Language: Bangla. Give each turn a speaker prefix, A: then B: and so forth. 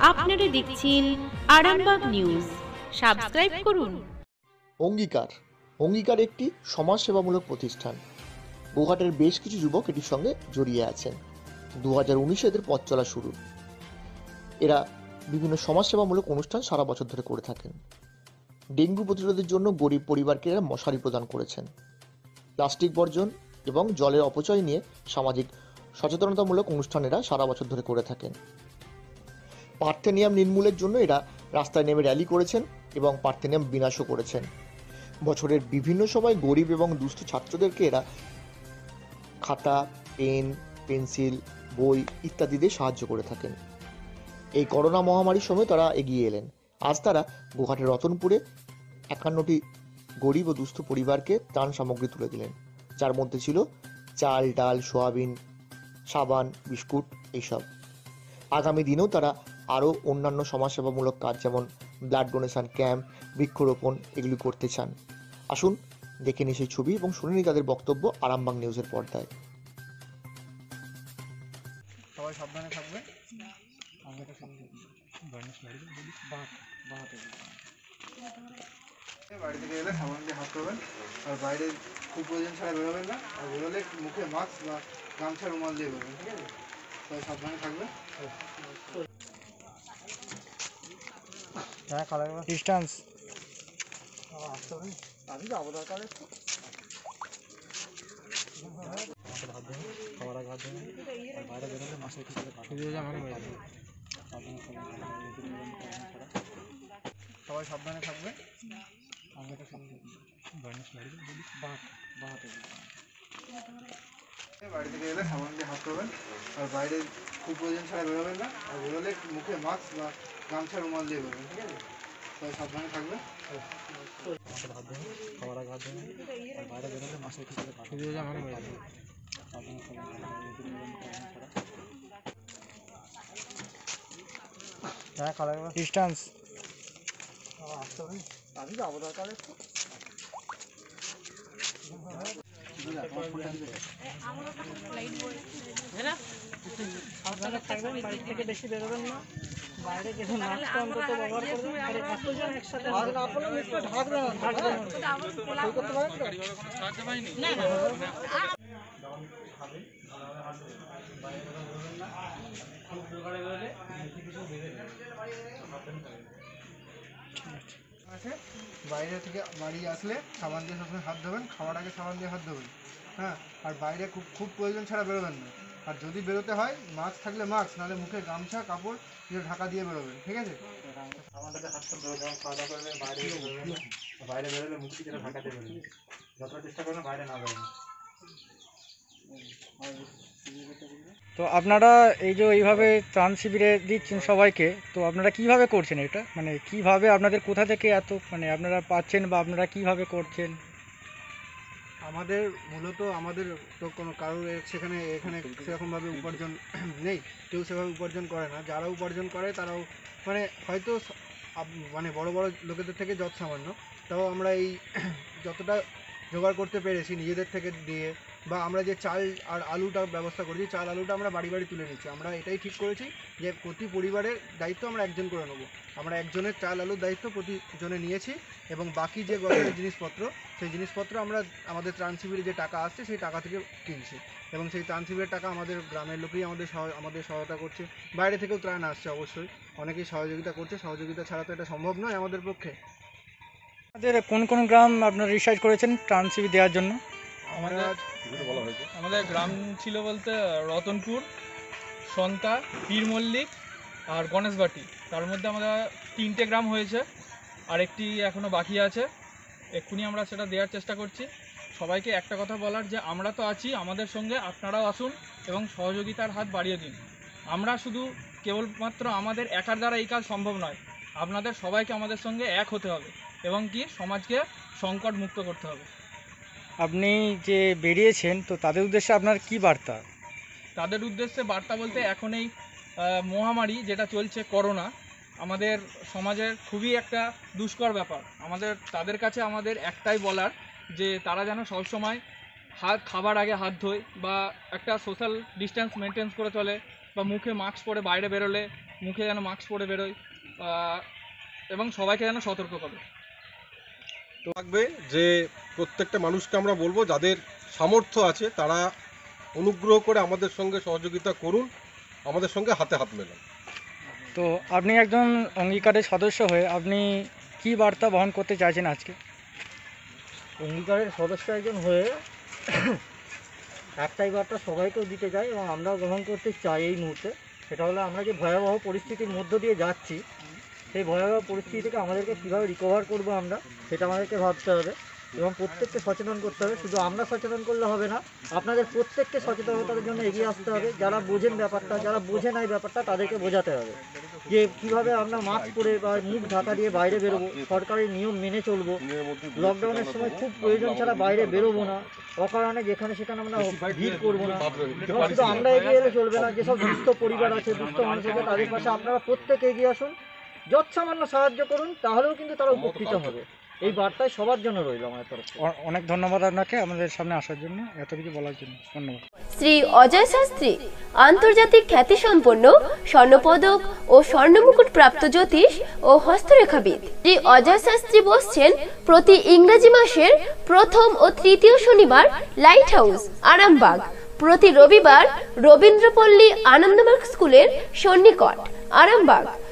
A: আপনারা দেখছেন আরামবাগ নিউজ। সাবস্ক্রাইব করুন।
B: অঙ্গীকার একটি সমাজসেবামূলক প্রতিষ্ঠান। গোঘাটের বেশ কিছু যুবক এটির সঙ্গে জড়িয়ে আছেন। 2019 এদের পথ চলা শুরু। এরা বিভিন্ন সমাজসেবামূলক অনুষ্ঠান সারা বছর ধরে করে থাকেন। ডেঙ্গু প্রতিরোধের জন্য গরিব পরিবারকে এরা মশারি প্রদান করেছেন। প্লাস্টিক বর্জন এবং জলের অপচয় নিয়ে সামাজিক সচেতনতামূলক অনুষ্ঠান এরা সারা বছর ধরে করে থাকেন। পার্থেনিয়াম নির্মূলের জন্য এরা রাস্তায় নেমে র্যালি করেছেন এবং পার্থেনিয়াম বিনাশও করেছেন। বছরের বিভিন্ন সময় গরিব এবং দুস্থ ছাত্রদেরকে এরা খাতা, পেন, পেন্সিল, বই ইত্যাদি দিয়ে সাহায্য করে থাকেন। এই করোনা মহামারীর সময় তারা এগিয়ে এলেন। আজ তারা গোঘাটের রতনপুরে 51টি গরিব ও দুস্থ পরিবারকে ত্রাণ সামগ্রী তুলে দিলেন, যার মধ্যে ছিল চাল, ডাল, সোয়াবিন, সাবান, বিস্কুট এইসব। আগামী দিনেও তারা আরও অন্যান্য সমাজসেবামূলক কাজ যেমন ব্লাড ডোনেশন ক্যাম্প, বৃক্ষরোপণ এগুলি করতে চান। আসুন দেখে নিই সেই ছবি এবং শুনে নিই তাদের বক্তব্য আরামবাগ নিউজের পর্দায়।
C: সবাই সাবধানে থাকবে। বাড়ি থেকে এলে সাবান দিয়ে হাত ধোবেন, আর বাইরে খুব প্রয়োজন ছাড়া বেরোবেন না, আর বেরোলে মুখে মাস্ক বা গামছা রুমাল দিয়ে বেরোবেন, ঠিক আছে? সবাই সাবধানে থাকবে। ডিস্টেন্স আসতে হবে, আমি যাবো দরকার একটু। খাবার আগে হাত ধোবেন, আর বাইরে বেরোলে মাসের কিছু সবাই সাবধানে থাকবে। বাড়ি থেকে এলে সাবান দিয়ে হাত ধোবেন, আর বাইরে খুব প্রয়োজন ছাড়া বেরোবেন না, আর বেরোলে মুখে মাস্ক বা গামছা রুমাল দিয়ে বেরোবেন, ঠিক আছে? সবাই সাবধানে থাকবে। খাবার আগে হাত ধোবেন, আর বাইরে বেরোলে মাসের কিছু ডিস্টেন্স আসতে হবে, আমি যাবো দরকার একটু। সাবধানে থাকবেন, বাড়ি থেকে বেশি বেরোবেন না, বাইরে গেলে মাস্ক অন্তত ব্যবহার করবেন, আর এতজন একসাথে বাইরে থেকে বাড়ি আসলে সাবান দিয়ে সবসময় হাত ধোবেন, খাওয়ার আগে সাবান দিয়ে হাত ধোবেন, হ্যাঁ। আর বাইরে খুব খুব প্রয়োজন ছাড়া বেরোবেন না, আর যদি বেরোতে হয় মাস্ক থাকলে মাস্ক, নাহলে মুখে গামছা কাপড় দিয়ে ঢাকা দিয়ে বেরোবেন, ঠিক আছে? সাবানটাতে হাত ধোবেন, খাওয়া দাওয়া করবেন, বাইরে বেরোলে মুখ থেকে ঢাকা দিয়ে বেরোবেন, যতটা চেষ্টা করবেন বাইরে না বেরোবেন।
D: তো আপনারা এই যে এইভাবে ত্রাণ শিবিরে দিচ্ছেন সবাইকে, তো আপনারা কিভাবে করছেন এটা, মানে কিভাবে আপনাদের কোথা থেকে এত মানে আপনারা পাচ্ছেন বা আপনারা কিভাবে করছেন?
C: আমাদের মূলত আমাদের তো কোনো কারোর এখানে সেরকমভাবে উপার্জন নেই, কেউ সেভাবে উপার্জন করে না। যারা উপার্জন করে তারাও মানে হয়তো মানে বড় বড় লোকেদের থেকে যত সামান্য, তাও আমরা এই যতটা জোগাড় করতে পেরেছি নিজেদের থেকে দিয়ে, বা আমরা যে চাল আর আলুটা ব্যবস্থা করেছি, চাল আলুটা আমরা বাড়ি বাড়ি তুলে নিচ্ছি। আমরা এটাই ঠিক করেছি যে প্রতি পরিবারের দায়িত্ব আমরা একজন করে নেবো। আমরা একজনের চাল আলুর দায়িত্ব প্রতিজনে নিয়েছি, এবং বাকি যে গল্পের জিনিসপত্র, সেই জিনিসপত্র আমরা আমাদের ত্রাণ শিবিরে যে টাকা আসছে সেই টাকা থেকে কিনছি, এবং সেই ত্রাণ শিবিরের টাকা আমাদের গ্রামের লোকেই আমাদের সহায়তা করছে। বাইরে থেকেও ত্রাণ আসছে, অবশ্যই অনেকেই সহযোগিতা করছে, সহযোগিতা ছাড়া তো এটা সম্ভব নয় আমাদের পক্ষে।
D: আপনাদের কোন কোন গ্রাম আপনারা রিসার্চ করেছেন ত্রাণ শিবির দেওয়ার জন্য?
E: আমাদের গ্রাম ছিল বলতে রতনপুর, সন্তা, পীর মল্লিক আর গণেশবাটি। তার মধ্যে আমরা 3টে গ্রাম হয়েছে, আর একটি এখনও বাকি আছে। এক্ষুনি আমরা সেটা দেওয়ার চেষ্টা করছি। সবাইকে একটা কথা বলার যে আমরা তো আছি, আমাদের সঙ্গে আপনারাও আসুন এবং সহযোগিতার হাত বাড়িয়ে দিন। আমরা শুধু কেবলমাত্র আমাদের একার দ্বারা এই কাজ সম্ভব নয়, আপনাদের সবাইকে আমাদের সঙ্গে এক হতে হবে এবং কি সমাজকে সংকট মুক্ত করতে হবে।
D: আপনি যে বেরিয়েছেন, তো তাদের উদ্দেশ্যে আপনার কি বার্তা?
E: তাদের উদ্দেশ্যে বার্তা বলতে এখন এই মহামারী যেটা চলছে করোনা, আমাদের সমাজের খুবই একটা দুষ্কর ব্যাপার। তাদের কাছে আমাদের একটাই বলার যে তারা যেন সবসময় খাবার আগে হাত ধোয়, বা একটা সোশ্যাল ডিস্টেন্স মেনটেন করে চলে, বা মুখে মাস্ক পরে বাইরে বেরোলে মুখে যেন মাস্ক পরে বেরোয় এবং সবাইকে যেন সতর্ক করে।
F: তো থাকবে যে প্রত্যেকটা মানুষকে আমরা বলবো যাদের সামর্থ্য আছে তারা অনুগ্রহ করে আমাদের সঙ্গে সহযোগিতা করুন, আমাদের সঙ্গে হাতে হাত মেলান।
D: তো আপনি একজন অঙ্গীকারের সদস্য হয়ে আপনি কি বার্তা বহন করতে চাইছেন আজকে?
G: অঙ্গীকারের সদস্য একজন হয়ে একটাই বার্তা সবাইকেও দিতে চাই এবং আমরাও গ্রহণ করতে চাই এই মুহূর্তে। সেটা হলো আমরা যে ভয়াবহ পরিস্থিতির মধ্য দিয়ে যাচ্ছি, সেই ভয়াবহ পরিস্থিতি থেকে আমাদেরকে কীভাবে রিকভার করবো আমরা সেটা আমাদেরকে ভাবতে হবে এবং প্রত্যেককে সচেতন করতে হবে। শুধু আমরা সচেতন করলে হবে না, আপনাদের প্রত্যেককে সচেতনতার জন্য এগিয়ে আসতে হবে। যারা বোঝেন ব্যাপারটা, যারা বোঝে না এই ব্যাপারটা, তাদেরকে বোঝাতে হবে যে কীভাবে আমরা মাস্ক পরে বা মুখ ঢাকা দিয়ে বাইরে বেরোবো, সরকারি নিয়ম মেনে চলবো, লকডাউনের সময় খুব প্রয়োজন ছাড়া বাইরে বেরোবো না, অকারণে যেখানে সেখানে আমরা ভিড় করবো না। এবং শুধু আমরা এগিয়ে এলে চলবে না, যেসব দুস্থ পরিবার আছে, দুস্থ মানুষ আছে, তাদের পাশে আপনারা প্রত্যেকে এগিয়ে আসুন, যৎসামান্য সাহায্য করুন, তাহলেও কিন্তু তারা উপকৃত হবে। এই বার্তায় সবার জন্য রইল আমার তরফ থেকে।
D: অনেক ধন্যবাদ আপনাকে আমাদের সামনে আসার জন্য, এত কিছু বলার জন্য ধন্যবাদ।
H: শ্রী অজয় শাস্ত্রী আন্তর্জাতিক খ্যাতিসম্পন্ন স্বর্ণপদক ও স্বর্ণমুকুট প্রাপ্ত জ্যোতিষ ও হস্তরেখাবিদ। শ্রী অজয় শাস্ত্রী বসছেন প্রতি ইংরেজি মাসের প্রথম ও তৃতীয় শনিবার লাইট হাউস আরামবাগ, প্রতি রবিবার রবীন্দ্রপল্লী আনন্দমার্গ স্কুলের সন্নিকট আরামবাগ।